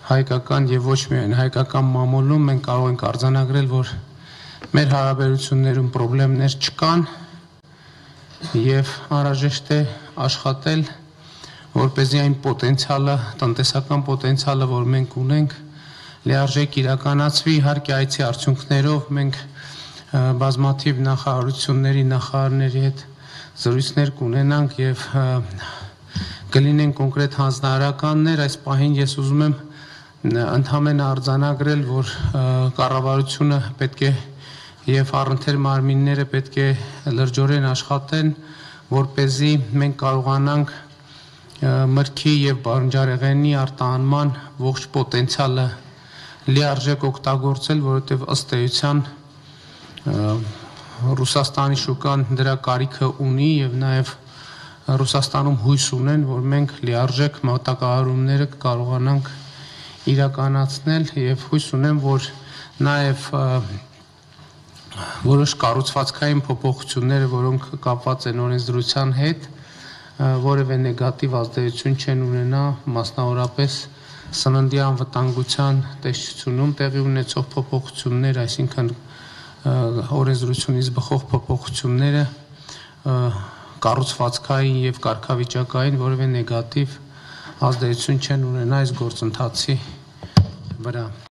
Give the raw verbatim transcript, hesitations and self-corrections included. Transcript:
հայկական եւ ոչ միայն հայկական մամուլում մենք կարող ենք արձանագրել, որ մեր հարաբերություններում խնդիրներ չկան եւ անհրաժեշտ է աշխատել, որպեսզի այն պոտենցիալը, տնտեսական պոտենցիալը, որ մենք ունենք, լիարժեք իրականացվի, իհարկե այցի արդյունքներով մենք բազմաթիվ նախարարությունների նախարարների հետ զրույցներ կունենանք եւ կլինեն կոնկրետ հանձնարարականներ, այս պահին ես ուզում եմ ընդհանրապես արձանագրել, որ կառավարությունը պետք է եւ առընթեր մարմինները պետք է լրջորեն աշխատեն, որպեսզի մենք կարողանանք մրգի եւ բանջարեղենի արտահանման ողջ պոտենցիալը լիարժեք օգտագործել, որովհետեւ ըստ էության Ռուսաստանի շուկան դրա կարիքը ունի եւ նաեւ Ռուսաստանում հույս ունեն, որ մենք լիարժեք մատակարարումները կարողանանք իրականացնել եւ հույս ունեմ, որ նաեւ որոշ կառուցվածքային փոփոխությունները, որոնք կապված են օրենսդրության հետ, որևէ նեգատիվ ազդեցություն չեն ունենա, մասնավորապես սննդի անվտանգության տեսչությունում տեղի ունեցող փոփոխություններ, այսինքն օրենսդրությունից բխող փոփոխությունները կառուցվածքային եւ կարգավիճակային որևէ նեգատիվ ազդեցություն չեն ունենա այս գործընթացի վրա։